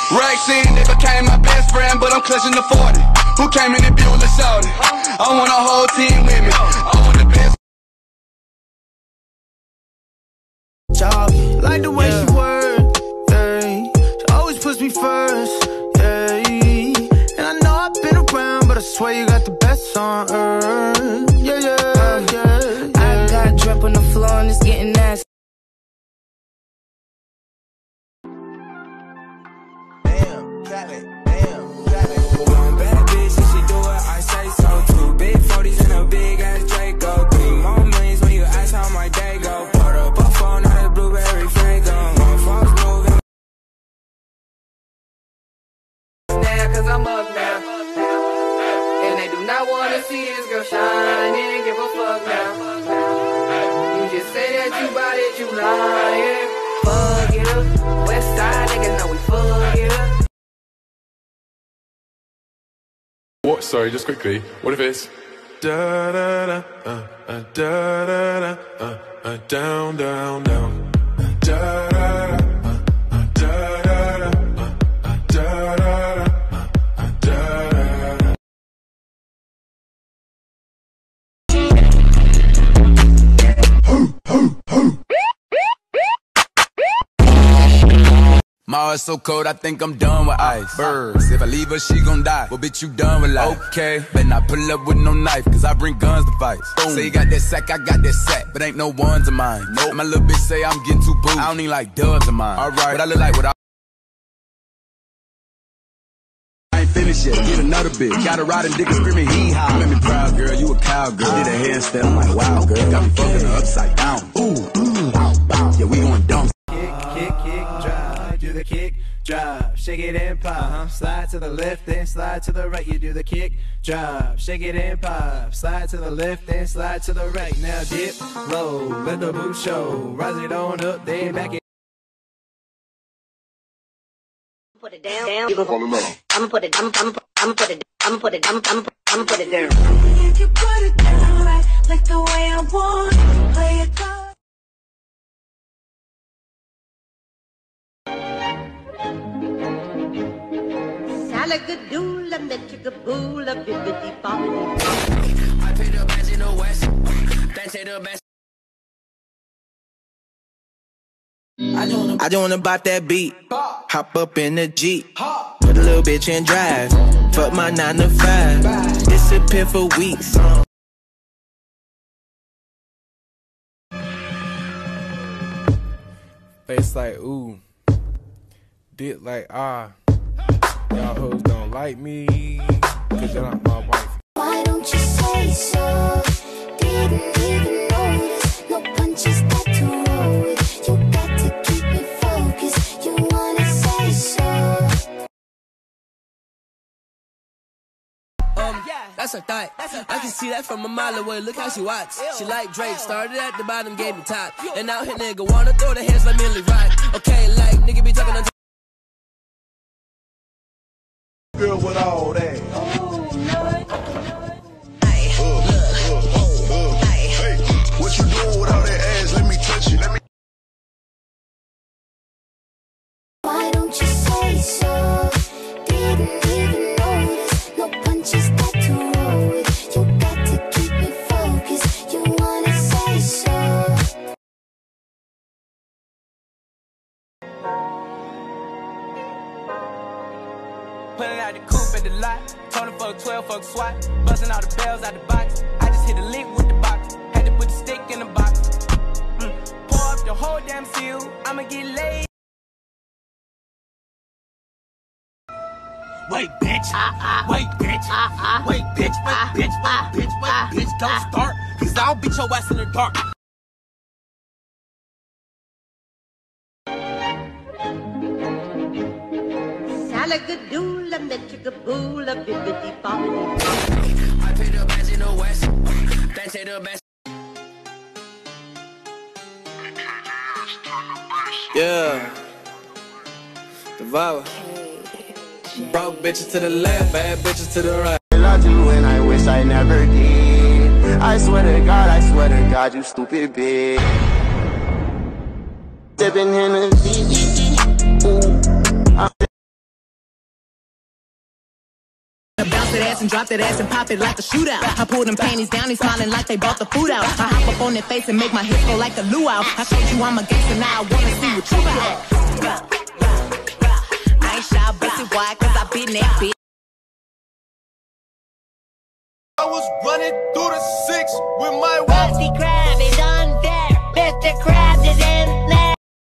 Rexine, they became my best friend, but I'm clutching the 40. Who came in and built the shoulders? I want a whole team with me. I want the best. Like the way she works, yeah. She always puts me first, yeah. And I know I've been around, but I swear you got the best on earth, yeah, yeah, yeah. I got drip on the floor and it's getting nasty. Damn, Cali, damn, Cali. One bad bitch, and she do it, I say so too. Big 40s and a big ass Draco. 3 more millions when you ask how my day go. Put up a phone, not a blueberry Fago. My phone's moving. Now, cause I'm up now. And they do not wanna see this girl shine. They ain't give a fuck now. You just say that you bout it, you lying. Fuck it up. West side niggas know we fuck it up. What? Sorry, just quickly. What if it's da da da da da da down down down da da da da da da da da. My heart's so cold, I think I'm done with ice. Birds, if I leave her, she gon' die. Well, bitch, you done with life. Okay, better not pull up with no knife, cause I bring guns to fight. Say you got that sack, I got that sack, but ain't no ones of mine. Nope. My little bitch say I'm getting too booed. I don't even like dubs of mine. Alright, but I look like what I ain't finished yet, get another bitch. Got a riding dick and screaming hee-haw. You made me proud, girl, you a cowgirl. Did a handstand, I'm like, wow, girl. Got me fucking her upside down. Ooh, bow, bow. Yeah, we going dumb. Kick, drive, do the kick, drive, shake it and pop, slide to the left then slide to the right, you do the kick, drive, shake it and pop, slide to the left then slide to the right, now dip, low, let the boot show, rise it on up, then back it. Put it down, you gon' fall in love. I'ma put it down. You put it down like the way I want, play it close. Salagadoola, metricaboola, bibbidi bobbidi. I pay the best in the West. They say the best. I just wanna bop that beat, hop up in the Jeep, put a little bitch in drive, fuck my 9 to 5, disappear for weeks. Face like ooh, dick like ah, y'all hoes don't like me, cause you're not my wife. Why don't you say so? Didn't even notice, no punches got to roll with. You got to keep me focused, you wanna say so. That's her thought. I can see that from a mile away. Look how she walks. She like Drake. Started at the bottom, gave me top. And out here nigga wanna throw the hands like Millie Rock. Okay, like nigga be talking on. Girl with all that. Hey, what you doing with all that ass? Let me touch you. Let me. Why don't you say so? Didn't even notice, no punches got to roll with. You got to keep me focused, you wanna say so. Pulling out the coupe at the lot. Tony fuck 12, fuck SWAT. Busting all the bells out the box. I just hit a lick with the box. Had to put the stick in the box. Pour up the whole damn seal. I'ma get laid. Wait, bitch. Wait, bitch. Wait, bitch. Wait, bitch. Wait, bitch. Wait, bitch. Don't start, cause I'll beat your ass in the dark. Salagadoola, metricaboola, bibbidi bobbidi. I pay the best in the West. They say the best. Yeah. Devour. Broke bitches to the left, bad bitches to the right. I do and I wish I never did. I swear to God, you stupid bitch. Sipping Hennessy, ooh. that ass and drop that ass and pop it like a shootout. I pull them panties down, they smiling like they bought the food out. I hop up on their face and make my hips go like a luau. I showed you I'm a gangster, now I wanna see what you got. I ain't shy, pussy, why? Cause I been that bitch. I was running through the 6 with my wife. Krusty Krab is on there. Mr. Krabs is in there.